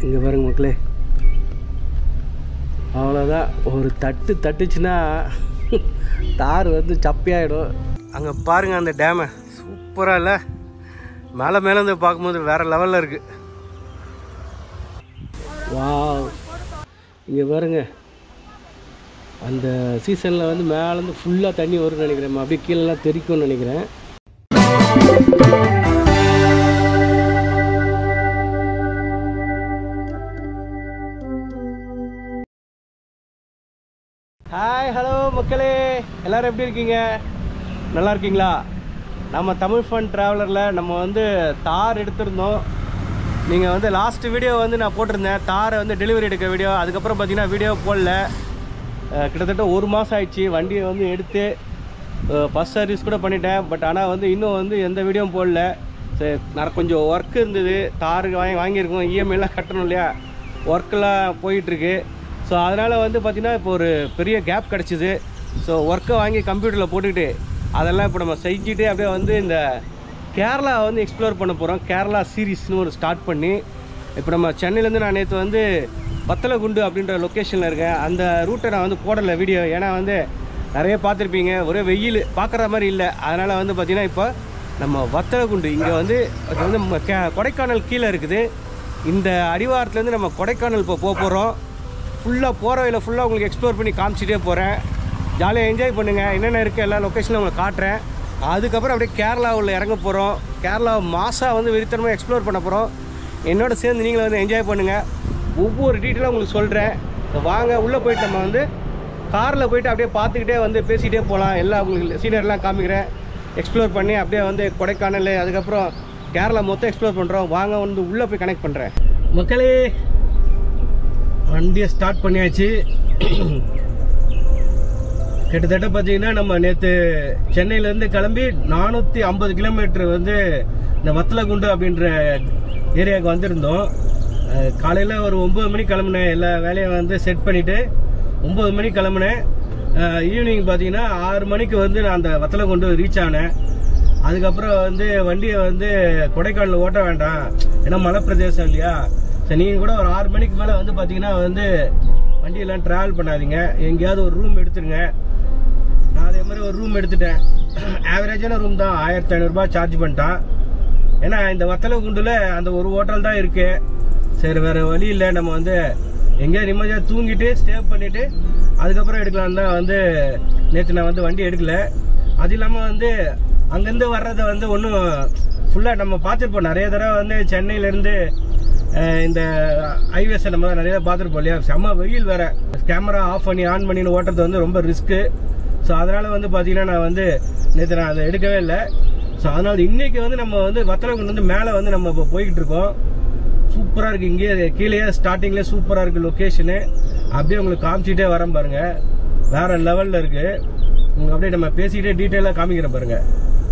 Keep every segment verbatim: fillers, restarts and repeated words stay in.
இங்கே பாருங்க மக்களே, அவ்வளோதான். ஒரு தட்டு தட்டுச்சுன்னா தார் வந்து சப்பியாயிடும். அங்கே பாருங்கள் அந்த டேமை, சூப்பராக இல்லை? மேலே மேலே வந்து பார்க்கும்போது வேறு லெவலில் இருக்குது. வாவ், இங்கே பாருங்க, அந்த சீசனில் வந்து மேலேருந்து ஃபுல்லாக தண்ணி வரும்னு நினைக்கிறேன். அப்படியே கீழெல்லாம் தெரிக்கும்னு நினைக்கிறேன். ஹாய், ஹலோ மக்களே, எல்லோரும் எப்படி இருக்கீங்க? நல்லா இருக்கீங்களா? நம்ம தமிழ் ஃபன் ட்ராவலரில் நம்ம வந்து தார் எடுத்திருந்தோம். நீங்கள் வந்து லாஸ்ட் வீடியோ வந்து நான் போட்டிருந்தேன், தாரை வந்து டெலிவரி எடுக்க வீடியோ. அதுக்கப்புறம் பார்த்தீங்கன்னா வீடியோ போடல. கிட்டத்தட்ட ஒரு மாதம் ஆயிடுச்சு வண்டியை வந்து எடுத்து. ஃபஸ்ட் சர்வீஸ் கூட பண்ணிட்டேன். பட் ஆனால் வந்து இன்னும் வந்து எந்த வீடியோவும் போடல. சரி, நான் கொஞ்சம் ஒர்க் இருந்தது. தாருக்கு வாங்கி வாங்கியிருக்கோம், இஎம்ஐலாம் கட்டணும் இல்லையா, ஒர்க்கெலாம் போயிட்டுருக்கு. ஸோ அதனால் வந்து பார்த்திங்கன்னா இப்போ ஒரு பெரிய கேப் கிடச்சிது. ஸோ ஒர்க்கை வாங்கி கம்ப்யூட்டரில் போட்டுக்கிட்டு அதெல்லாம் இப்போ நம்ம செஞ்சுட்டு அப்படியே வந்து இந்த கேரளா வந்து எக்ஸ்ப்ளோர் பண்ண போகிறோம். கேரளா சீரீஸ்னு ஒரு ஸ்டார்ட் பண்ணி இப்போ நம்ம சென்னையிலேருந்து நான் நேற்று வந்து வத்தலகுண்டு அப்படின்ற லொக்கேஷனில் இருக்கேன். அந்த ரூட்டை நான் வந்து போடலை வீடியோ, ஏன்னா வந்து நிறைய பார்த்துருப்பீங்க, ஒரே வெயில் பார்க்குற மாதிரி இல்லை. அதனால் வந்து பார்த்திங்கன்னா இப்போ நம்ம வத்தலகுண்டு இங்கே வந்து அது வந்து கே கொடைக்கானல் கீழே இருக்குது. இந்த அடிவாரத்துலேருந்து நம்ம கொடைக்கானல் இப்போ போக போகிறோம். ஃபுல்லாக போகிற வழியில் ஃபுல்லாக உங்களுக்கு எக்ஸ்ப்ளோர் பண்ணி காமிச்சிட்டே போகிறேன். ஜாலியாக என்ஜாய் பண்ணுங்கள். என்னென்ன இருக்குது எல்லா லொக்கேஷனில் உங்களுக்கு காட்டுறேன். அதுக்கப்புறம் அப்படியே கேரளாவில் இறங்க போகிறோம். கேரளா மாசாக வந்து வெறித்தனமாக எக்ஸ்ப்ளோர் பண்ண போகிறோம். என்னோட சேர்ந்து நீங்களும் வந்து என்ஜாய் பண்ணுங்கள். ஒவ்வொரு டீட்டெயிலாக உங்களுக்கு சொல்கிறேன். வாங்க உள்ளே போயிட்டு நம்ம வந்து காரில் போயிட்டு அப்படியே பார்த்துக்கிட்டே வந்து பேசிகிட்டே போகலாம். எல்லா உங்களுக்கு சீனர்லாம் காமிக்கிறேன். எக்ஸ்ப்ளோர் பண்ணி அப்படியே வந்து கொடைக்கானல், அதுக்கப்புறம் கேரளா மொத்தம் எக்ஸ்ப்ளோர் பண்ணுறோம். வாங்க வந்து உள்ளே போய் கனெக்ட் பண்ணுறேன். மக்களே, வண்டியை ஸ்டார்ட் பண்ணியாச்சு. கிட்டத்தட்ட பார்த்தீங்கன்னா நம்ம நேற்று சென்னையிலேருந்து கிளம்பி நானூற்றி ஐம்பது கிலோமீட்டர் வந்து இந்த வத்தலகுண்டு அப்படின்ற ஏரியாவுக்கு வந்திருந்தோம். காலையில் ஒரு ஒம்பது மணிக்கு கிளம்புனேன். எல்லா வேலையும் வந்து செட் பண்ணிவிட்டு ஒம்பது மணிக்கு கிளம்புனேன். ஈவினிங் பார்த்தீங்கன்னா ஆறு மணிக்கு வந்து நான் அந்த வத்தலகுண்டு ரீச் ஆனேன். அதுக்கப்புறம் வந்து வண்டியை வந்து கொடைக்கானல் ஓட்ட வேண்டாம், ஏன்னா மலை பிரதேசம் இல்லையா. சரி, நீங்கள் கூட ஒரு ஆறு மணிக்கு மேலே வந்து பார்த்தீங்கன்னா வந்து வண்டியெல்லாம் ட்ராவல் பண்ணாதீங்க, எங்கேயாவது ஒரு ரூம் எடுத்துருங்க. நான் அதே மாதிரி ஒரு ரூம் எடுத்துட்டேன். ஆவரேஜான ரூம் தான், ஆயிரத்தி ஐநூறுரூபா சார்ஜ் பண்ணிட்டான். ஏன்னா இந்த வத்தலகுண்டில் அந்த ஒரு ஹோட்டல் தான் இருக்குது. சரி, வேறு வழி இல்லை, நம்ம வந்து எங்கேயாவது நிம்மதியாக தூங்கிட்டு ஸ்டே பண்ணிவிட்டு அதுக்கப்புறம் எடுக்கலான்னு தான் வந்து நேற்று நான் வந்து வண்டி எடுக்கலை. அது இல்லாமல் வந்து அங்கேருந்து வர்றதை வந்து ஒன்றும் ஃபுல்லாக நம்ம பார்த்துருப்போம். நிறைய தடவை வந்து சென்னையிலேருந்து இந்த ஹைவேஸை நம்ம நிறைய பார்த்துருப்போம் இல்லையா. செம்ம வெயில் வேறு, கேமரா ஆஃப் பண்ணி ஆன் பண்ணின்னு ஓட்டுறது வந்து ரொம்ப ரிஸ்க்கு. ஸோ அதனால் வந்து பார்த்தீங்கன்னா நான் வந்து நேற்று நான் அதை எடுக்கவே இல்லை. ஸோ அதனால் இன்றைக்கி வந்து நம்ம வந்து வத்தலகுண்டு வந்து மேலே வந்து நம்ம இப்போ போய்கிட்டு இருக்கோம். சூப்பராக இருக்குது. இங்கேயே கீழே ஸ்டார்டிங்லேயே சூப்பராக இருக்குது லொக்கேஷனு. அப்படியே உங்களுக்கு காமிச்சிட்டே வரேன் பாருங்கள், வேறு லெவலில் இருக்குது. உங்களுக்கு அப்படியே நம்ம பேசிக்கிட்டே டீட்டெயிலாக காமிக்கிறேன் பாருங்கள்.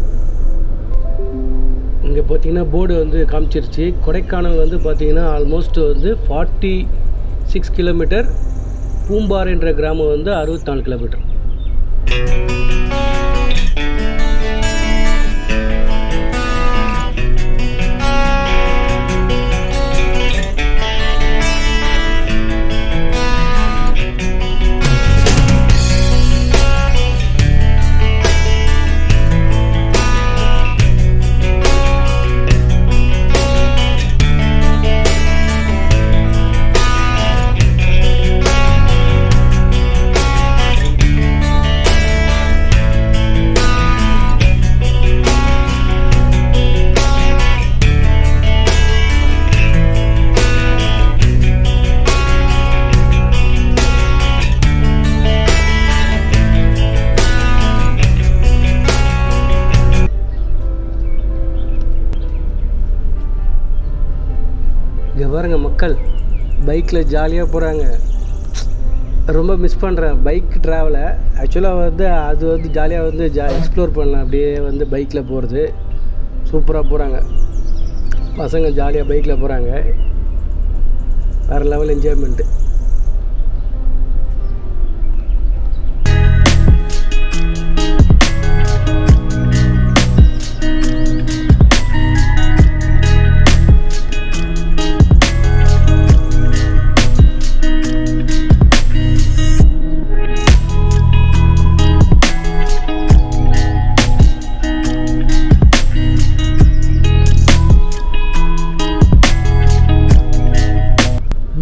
இங்கே பார்த்தீங்கன்னா போர்டு வந்து காமிச்சிருச்சு. கொடைக்கானல் வந்து பார்த்தீங்கன்னா ஆல்மோஸ்ட் வந்து ஃபார்ட்டி சிக்ஸ் கிலோமீட்டர், பூம்பாறைன்ற கிராமம் வந்து அறுபத்தி நாலு கிலோமீட்டர். இங்கே பாருங்க மக்கள், பைக்கில் ஜாலியாக போகிறாங்க. ரொம்ப மிஸ் பண்ணுறேன் பைக் ட்ராவலை. ஆக்சுவலாக வந்து அது வந்து ஜாலியாக வந்து ஜா எக்ஸ்ப்ளோர் பண்ணலாம். அப்படியே வந்து பைக்கில் போகிறது சூப்பராக போகிறாங்க பசங்க, ஜாலியாக பைக்கில் போகிறாங்க. வேறு லெவல் என்ஜாய்மெண்ட்டு.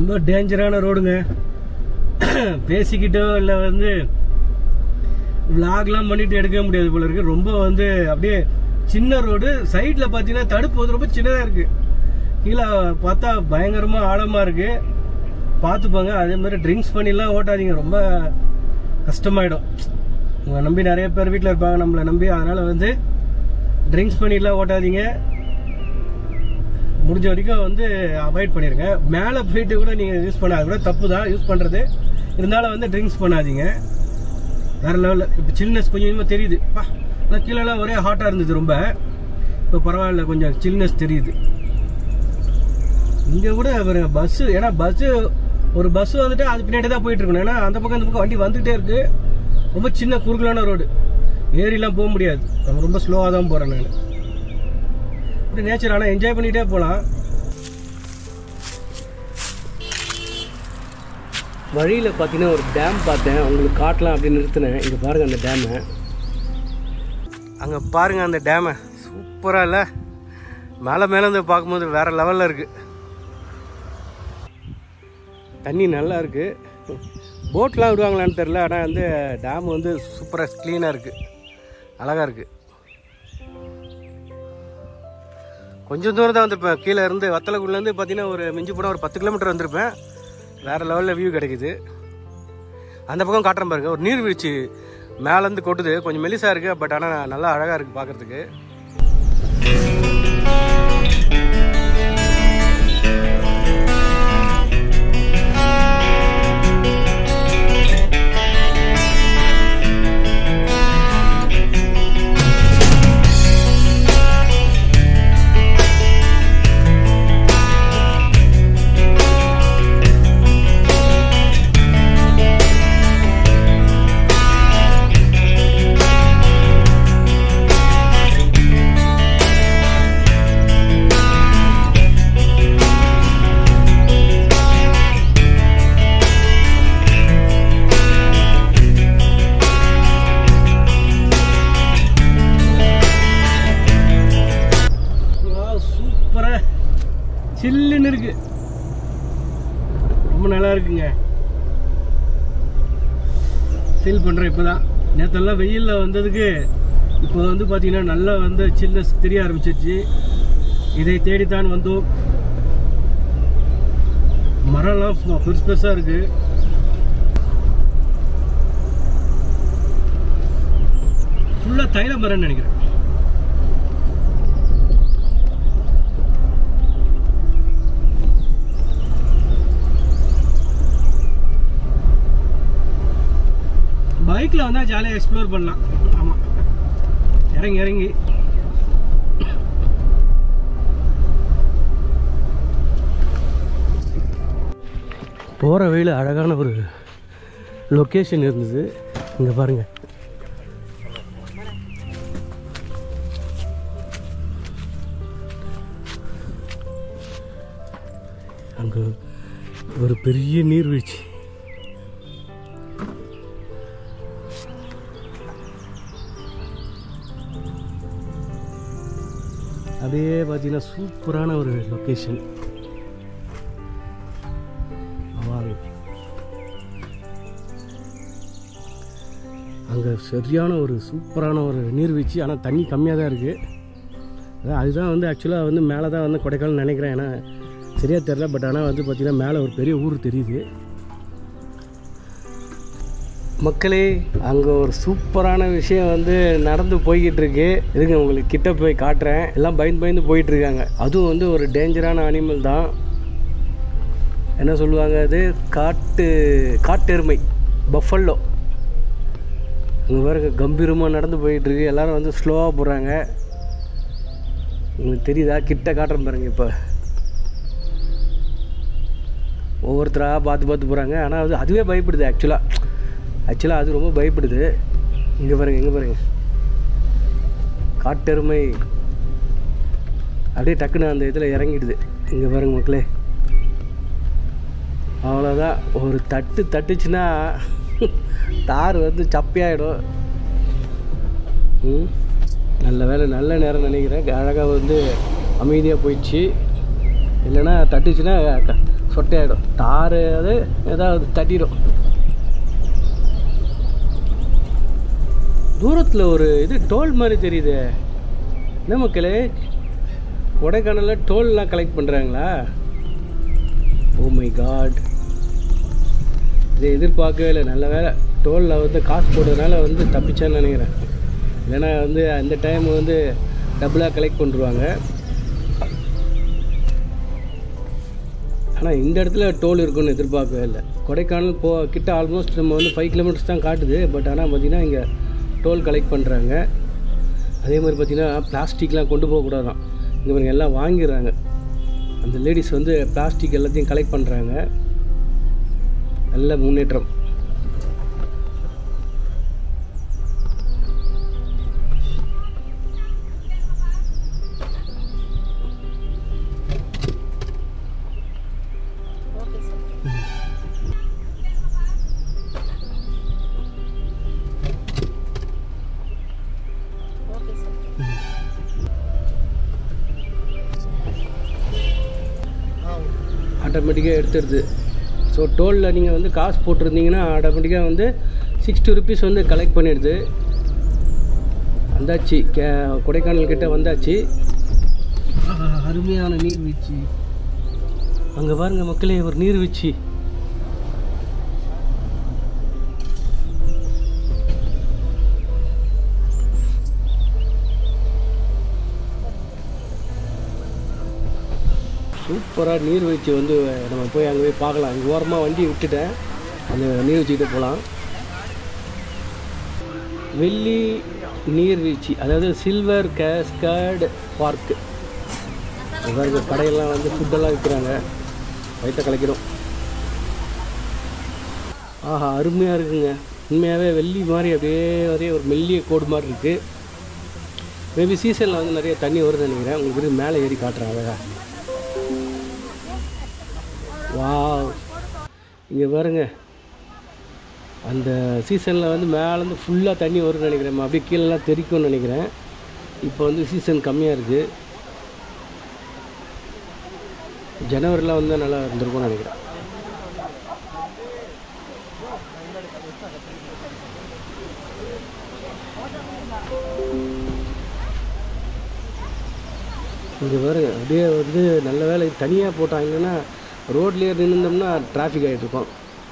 ரொம்ப டேஞ்சரான ரோடுங்க. பேசிக்கிட்டோ இல்லை வந்து விளாக்லாம் பண்ணிட்டு எடுக்க முடியாது போல இருக்கு. ரொம்ப வந்து அப்படியே சின்ன ரோடு. சைடில் பார்த்தீங்கன்னா தடுப்பு வந்து ரொம்ப சின்னதாக இருக்கு. கீழே பார்த்தா பயங்கரமாக ஆழமாக இருக்கு. பார்த்துப்பாங்க. அதே மாதிரி ட்ரிங்க்ஸ் பண்ணிலாம் ஓட்டாதீங்க, ரொம்ப கஷ்டமாயிடும். உங்களை நம்பி நிறைய பேர் வீட்டில் இருப்பாங்க, நம்மளை நம்பி. அதனால வந்து ட்ரிங்க்ஸ் பண்ணிலாம் ஓட்டாதீங்க. முடிஞ்ச வரைக்கும் வந்து அவாய்ட் பண்ணிடுங்க. மேலே போயிட்டு கூட நீங்கள் யூஸ் பண்ணாது கூட தப்பு தான் யூஸ் பண்ணுறது. இருந்தாலும் வந்து ட்ரிங்க்ஸ் பண்ணாதீங்க. வேற லெவலில் இப்போ சில்னஸ் கொஞ்சம் கொஞ்சமாக தெரியுது. பா ஆனால் கீழெல்லாம் ஒரே ஹாட்டாக இருந்தது ரொம்ப. இப்போ பரவாயில்ல, கொஞ்சம் சில்னஸ் தெரியுது. இங்கே கூட பாருங்க பஸ்ஸு. ஏன்னா பஸ்ஸு ஒரு பஸ் வந்துட்டு அது பின்னாடி தான் போயிட்டு இருக்கணும். ஏன்னா அந்த பக்கம் இந்த பக்கம் வண்டி வந்துகிட்டே இருக்கு. ரொம்ப சின்ன குறுகலான ரோடு, ஏரிலாம் போக முடியாது. நம்ம ரொம்ப ஸ்லோவாக தான் போகிறேன் நான். இப்படி நேச்சர் ஆனால் என்ஜாய் பண்ணிகிட்டே போகலாம். வழியில் பார்த்தீங்கன்னா ஒரு டேம் பார்த்தேன், உங்களுக்கு காட்டலாம் அப்படின்னு நிறுத்தினேன். இங்கே பாருங்கள் அந்த டேமை. அங்கே பாருங்கள் அந்த டேமை, சூப்பராக இல்லை? மேலே மேலே வந்து பார்க்கும்போது வேறு லெவலில் இருக்குது. தண்ணி நல்லா இருக்குது. போட்லாம் விடுவாங்களான்னு தெரில. ஆனால் வந்து டேம் வந்து சூப்பராக க்ளீனாக இருக்குது, அழகாக இருக்குது. கொஞ்சம் தூரம் தான் வந்திருப்பேன். கீழே இருந்து வத்தலக்குடிலேருந்து பார்த்தீங்கன்னா ஒரு மிஞ்சி போனால் ஒரு பத்து கிலோமீட்டர் வந்திருப்பேன். வேறு லெவலில் வியூ கிடைக்குது. அந்த பக்கம் காட்டுறேன் பாருங்க, ஒரு நீர்வீழ்ச்சி மேலேருந்து கொட்டுது. கொஞ்சம் மெலிசாக இருக்குது, பட் ஆனால் நல்லா அழகாக இருக்குது பார்க்குறதுக்கு. சில்லுன்னு இருக்கு, ரொம்ப நல்லா இருக்குங்க. ஃபீல் பண்ணுறேன் இப்போ தான். நேற்றெல்லாம் வெயிலில் வந்ததுக்கு இப்போ வந்து பார்த்தீங்கன்னா நல்லா வந்து சில்னஸ் தெரிய ஆரம்பிச்சிருச்சு. இதை தேடித்தான் வந்தோம். மரம்லாம் பெருசு பெருசாக இருக்கு. ஃபுல்லாக தைல மரம்னு நினைக்கிறேன். பைக்கில் வந்தால் ஜாலியாக எக்ஸ்ப்ளோர் பண்ணலாம். ஆமாம், இறங்கி இறங்கி போகிற வழியில் அழகான ஒரு லொக்கேஷன் இருந்தது. இங்கே பாருங்கள், அங்கே ஒரு பெரிய நீர்வீழ்ச்சி. அதே பார்த்தீங்கன்னா சூப்பரான ஒரு லொக்கேஷன். அங்கே சரியான ஒரு சூப்பரான ஒரு நீர்வீழ்ச்சி. ஆனால் தண்ணி கம்மியாக தான் இருக்குது. அதான் அதுதான் வந்து ஆக்சுவலாக வந்து மேலே தான் வந்து கொடைக்கானல் நினைக்கிறேன். ஏன்னா சரியாக தெரில. பட் ஆனால் வந்து பார்த்திங்கன்னா மேலே ஒரு பெரிய ஊர் தெரியுது. மக்களே, அங்கே ஒரு சூப்பரான விஷயம் வந்து நடந்து போய்கிட்டு இருக்கு. இதுக்கு உங்களுக்கு கிட்ட போய் காட்டுறேன். எல்லாம் பயந்து பயந்து போயிட்டு இருக்காங்க. அதுவும் வந்து ஒரு டேஞ்சரான அனிமல் தான். என்ன சொல்லுவாங்க, அது காட்டு காட்டெருமை, பஃபல்லோ. அங்கே பாருங்க கம்பீரமாக நடந்து போயிட்டு இருக்கு. எல்லாரும் வந்து ஸ்லோவாக போகிறாங்க. உங்களுக்கு தெரியுதா? கிட்ட காட்டுறேன் பாருங்க. இப்போ ஒவ்வொருத்தராக பார்த்து பார்த்து போகிறாங்க. ஆனால் அது அதுவே பயப்படுது. ஆக்சுவலாக ஆக்சுவலாக அது ரொம்ப பயப்படுது. இங்கே பாருங்க, இங்கே பாருங்க, காட்டெருமை அப்படியே டக்குன்னு அந்த இதில் இறங்கிடுது. இங்கே பாருங்க மக்களே, அவ்வளோதான். ஒரு தட்டு தட்டுச்சுன்னா தார் வந்து சப்பையாயிடும். ம் நல்ல வேலை, நல்ல நேரம் நினைக்கிறேன். அழகாக வந்து அமைதியாக போயிடுச்சு. இல்லைன்னா தட்டுச்சுன்னா சொட்டையாயிடும். தார் அது ஏதாவது தட்டிடும். தூரத்தில் ஒரு இது டோல் மாதிரி தெரியுது. என்ன மக்களே, கொடைக்கானலில் டோல்லாம் கலெக்ட் பண்ணுறாங்களா? ஓ மை காட், இதை எதிர்பார்க்கவே இல்லை. நல்ல வேலை டோலில் வந்து காசு போடுறதுனால வந்து தப்பிச்சான்னு நினைக்கிறேன். இல்லைன்னா வந்து அந்த டைம் வந்து டபுளாக கலெக்ட் பண்ணிருவாங்க. ஆனால் இந்த இடத்துல டோல் இருக்குன்னு எதிர்பார்க்கவே இல்லை. கொடைக்கானல் போ கிட்ட ஆல்மோஸ்ட் நம்ம வந்து ஃபைவ் கிலோமீட்டர்ஸ் தான் காட்டுது. பட் ஆனால் பார்த்திங்கன்னா இங்கே டோல் கலெக்ட் பண்ணுறாங்க. அதே மாதிரி பார்த்திங்கன்னா பிளாஸ்டிக்லாம் கொண்டு போகக்கூடாதான். இங்கே பாருங்க எல்லாம் வாங்கிடுறாங்க. அந்த லேடிஸ் வந்து பிளாஸ்டிக் எல்லாத்தையும் கலெக்ட் பண்ணுறாங்க. நல்ல முன்னேற்றம். ஆட்டோமேட்டிக்காக எடுத்துடுது. ஸோ டோலில் நீங்கள் வந்து காசு போட்டிருந்தீங்கன்னா ஆட்டோமேட்டிக்காக வந்து சிக்ஸ்டி ருபீஸ் வந்து கலெக்ட் பண்ணிடுது. வந்தாச்சு, கே கொடைக்கானல் கிட்டே வந்தாச்சு. அருமையான நீர்வீழ்ச்சி. அங்கே பாருங்கள் மக்களே, ஒரு நீர்வீழ்ச்சி. சூப்பராக நீர்வீழ்ச்சி வந்து நம்ம போய் அங்கே போய் பார்க்கலாம். இங்கே ஓரமாக வண்டி விட்டுட்டேன், அந்த நீர்வீழ்ச்சிக்கிட்ட போகலாம். வெள்ளி நீர்வீழ்ச்சி, அதாவது சில்வர் கேஸ்கேட் பார்க்கு. அதாவது கடையெல்லாம் வந்து ஃபுட்டெல்லாம் விற்கிறாங்க. வயிற்ற கலைக்கிறோம். ஆஹா, அருமையாக இருக்குங்க. உண்மையாகவே வெள்ளி மாதிரி அப்படியே ஒரே ஒரு மெல்லிய கோடு மாதிரி இருக்குது. மேபி சீசனில் வந்து நிறைய தண்ணி வருதுன்னு நினைக்கிறேன். உங்களுக்கு மேலே ஏறி காட்டுறேன் அழகா. வாவ், இங்கே பாருங்க, அந்த சீசனில் வந்து மேலேருந்து ஃபுல்லாக தண்ணி வரும்னு நினைக்கிறேன். அப்படியே கீழெல்லாம் தெரிக்கும்னு நினைக்கிறேன். இப்போ வந்து சீசன் கம்மியாக இருக்குது. ஜனவரியில் வந்து நல்லா இருந்திருக்கும்னு நினைக்கிறேன். இங்கே பாருங்க, அப்படியே வந்து நல்ல வேலை தனியாக போட்டாங்கன்னா ரோட்லேயே நின்றுந்தோம்னா டிராஃபிக் ஆகிட்ருக்கோம்.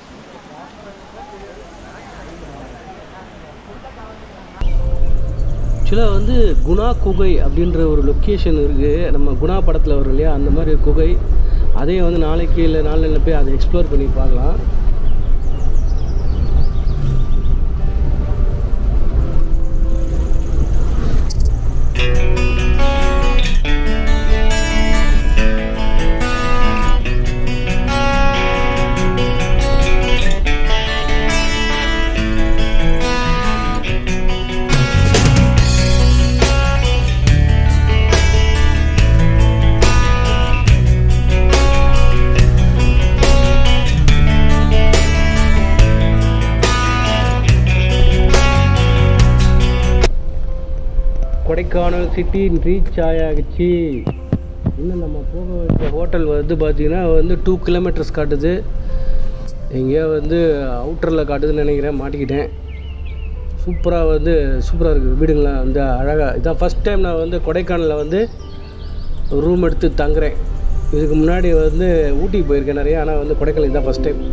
ஆக்சுவலாக வந்து குணா குகை அப்படின்ற ஒரு லொக்கேஷன் இருக்குது. நம்ம குணா படத்தில் வரும் இல்லையா, அந்த மாதிரி குகை. அதையும் வந்து நாளைக்கு இல்லை நாளையில் போய் அதை எக்ஸ்ப்ளோர் பண்ணி பார்க்கலாம். கொடைக்கானல் சிட்டி ரீச் ஆயாச்சு. இன்னும் நம்ம போக வேண்டிய ஹோட்டல் வந்து பார்த்திங்கன்னா வந்து டூ கிலோமீட்டர்ஸ் காட்டுது. எங்கேயோ வந்து அவுட்டரில் காட்டுதுன்னு நினைக்கிறேன். மாட்டிக்கிட்டேன். சூப்பராக வந்து சூப்பராக இருக்குது வீடுங்களாம் வந்து அழகாக. இதான் ஃபஸ்ட் டைம் நான் வந்து கொடைக்கானலில் வந்து ரூம் எடுத்து தங்குறேன். இதுக்கு முன்னாடி வந்து ஊட்டிக்கு போயிருக்கேன் நிறையா. ஆனால் வந்து கொடைக்கானல் இதுதான் ஃபஸ்ட் டைம்.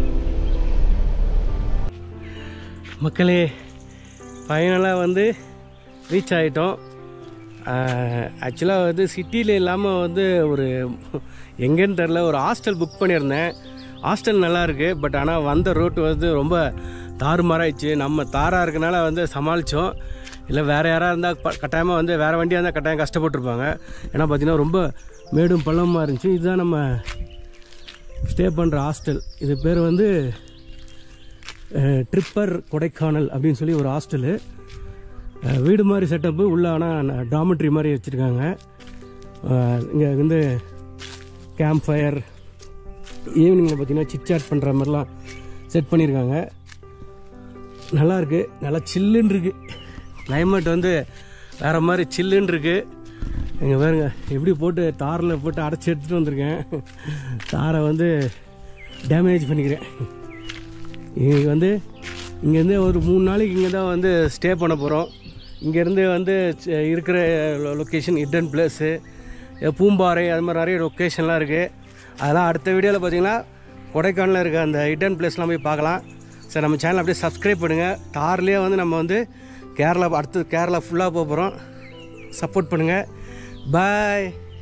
மக்களே, ஃபைனலாக வந்து ரீச் ஆகிட்டோம். ஆக்சுவலாக வந்து சிட்டியில் இல்லாமல் வந்து ஒரு எங்கேன்னு தெரில ஒரு ஹாஸ்டல் புக் பண்ணியிருந்தேன். ஹாஸ்டல் நல்லாயிருக்கு. பட் ஆனால் வந்த ரோட்டு வந்து ரொம்ப தாறுமாறாயிடுச்சு. நம்ம தாராக இருக்கனால வந்து சமாளித்தோம். இல்லை வேறு யாராக இருந்தால் கட்டாயமாக வந்து வேறு வண்டியாக இருந்தால் கட்டாயம் கஷ்டப்பட்டுருப்பாங்க. ஏன்னா பார்த்திங்கன்னா ரொம்ப மேடும் பள்ளமாக இருந்துச்சு. இதுதான் நம்ம ஸ்டே பண்ணுற ஹாஸ்டல். இது பேர் வந்து ட்ரிப்பர் கொடைக்கானல் அப்படின்னு சொல்லி ஒரு ஹாஸ்டலு. வீடு மாதிரி செட்டப்பு உள்ள. ஆனால் டாமெட்ரி மாதிரி வச்சுருக்காங்க. இங்கே வந்து கேம்ப் ஃபயர், ஈவினிங்கில் பார்த்திங்கன்னா சிட் சாட் பண்ணுற மாதிரிலாம் செட் பண்ணியிருக்காங்க. நல்லாயிருக்கு. நல்லா சில்லுன்னு இருக்குது. கிளைமேட் வந்து வேறு மாதிரி சில்லுன்னு இருக்குது. எங்கள் பாருங்க எப்படி போட்டு தாரில் போட்டு அடைச்சி எடுத்துகிட்டு வந்திருக்கேன். தாரை வந்து டேமேஜ் பண்ணிக்கிறேன். இன்றைக்கி வந்து இங்கேருந்து ஒரு மூணு நாளைக்கு இங்கே தான் வந்து ஸ்டே பண்ண போகிறோம். இங்கேருந்து வந்து இருக்கிற லொக்கேஷன் ஹிடன் பிளேஸு, பூம்பாறை, அது மாதிரி நிறைய லொக்கேஷன்லாம் இருக்குது. அதெல்லாம் அடுத்த வீடியோவில் பார்த்தீங்கன்னா கொடைக்கானலில் இருக்க அந்த ஹிடன் பிளேஸ்லாம் போய் பார்க்கலாம். சரி, நம்ம சேனல் அப்படியே சப்ஸ்கிரைப் பண்ணுங்கள். தார்லேயே வந்து நம்ம வந்து கேரளா அடுத்து கேரளா ஃபுல்லாக போக போகிறோம். சப்போர்ட் பண்ணுங்கள். பாய்.